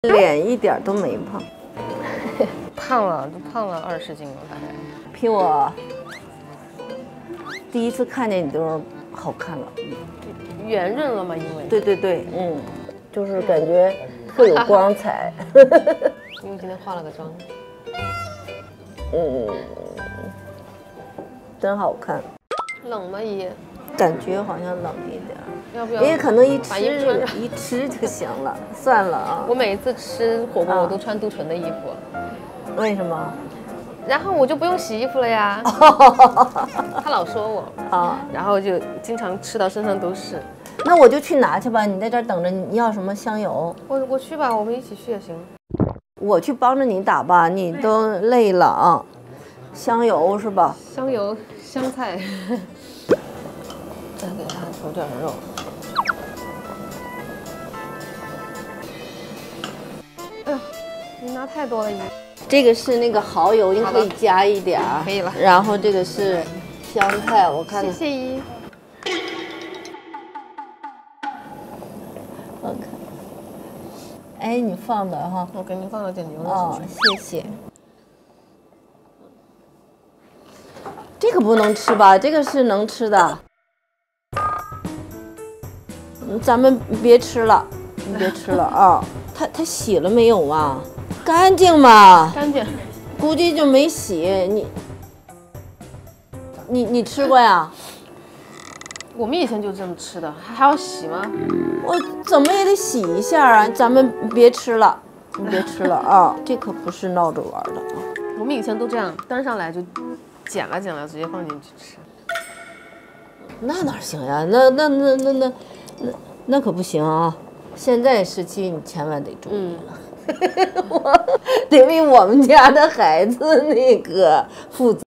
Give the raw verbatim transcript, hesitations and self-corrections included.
脸一点都没胖， 胖了都胖了二十斤了，大概。 比我第一次看见你的时候好看了， 圆润了嘛，因为对对对，嗯，就是感觉特有光彩。 因为今天化了个妆， 嗯，真好看。 冷吗姨？ 感觉好像冷一点， 要不要？ 因为可能一把衣服吃穿上一吃就行了，算了啊。 我每一次吃火锅， 啊我都穿杜淳的衣服， 为什么？ 然后我就不用洗衣服了呀。他老说我啊， 然后就经常吃到身上都是。 那我就去拿去吧，你在这儿等着。你要什么香油？ 我我去吧，我们一起去也行。 我去帮着你打吧，你都累了啊。香油是吧？ 香油、香菜，再给他煮点肉。哎呀，你拿太多了，姨。 这个是那个蚝油，你可以加一点儿， 可以了。 然后这个是香菜，我看看。 谢谢姨。 我看，哎，你放的哈。 我给您放了点牛肉哦， 进去。 谢谢。这个不能吃吧？这个是能吃的。咱们别吃了，你别吃了啊！它它洗了没有啊？干净吗？ 干净。 估计就没洗。你你你吃过呀？ 我们以前就这么吃的，还还要洗吗？ 我怎么也得洗一下啊！咱们别吃了，你别吃了啊！这可不是闹着玩的啊！ 我们以前都这样，端上来就剪了剪了，直接放进去吃。 那哪行呀？那那那那那那那可不行啊！现在时期你千万得注意了，嗯、我得为我们家的孩子那个负责。